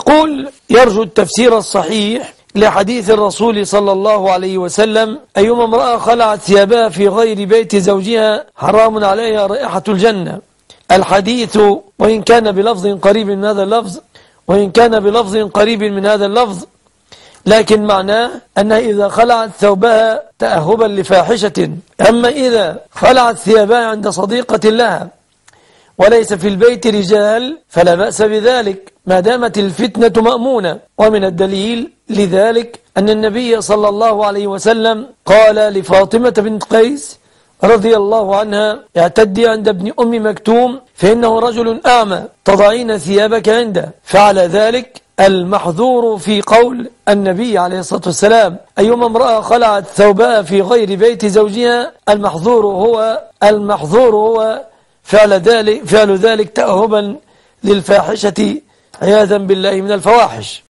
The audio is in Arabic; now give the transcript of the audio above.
يقول يرجو التفسير الصحيح لحديث الرسول صلى الله عليه وسلم: أيما امرأة خلعت ثيابها في غير بيت زوجها حرام عليها رائحة الجنة. الحديث وإن كان بلفظ قريب من هذا اللفظ لكن معناه أنها إذا خلعت ثوبها تأهبا لفاحشة. أما إذا خلعت ثيابها عند صديقة لها وليس في البيت رجال فلا بأس بذلك ما دامت الفتنة مأمونة. ومن الدليل لذلك أن النبي صلى الله عليه وسلم قال لفاطمة بنت قيس رضي الله عنها: اعتدي عند ابن أم مكتوم فإنه رجل أعمى تضعين ثيابك عنده. فعلى ذلك المحظور في قول النبي عليه الصلاة والسلام: أيما امرأة خلعت ثوبها في غير بيت زوجها، المحظور هو فعل ذلك تأهبا للفاحشة عياذا بالله من الفواحش.